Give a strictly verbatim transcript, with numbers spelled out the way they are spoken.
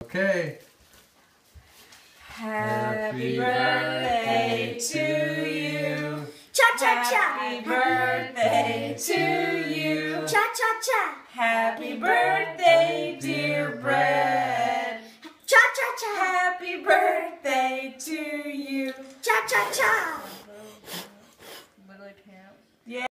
Okay. Happy birthday to you. Cha-cha-cha. Happy birthday to you. Cha-cha-cha. Happy birthday, dear Brett. Cha-cha-cha. Happy birthday to you. Cha-cha-cha.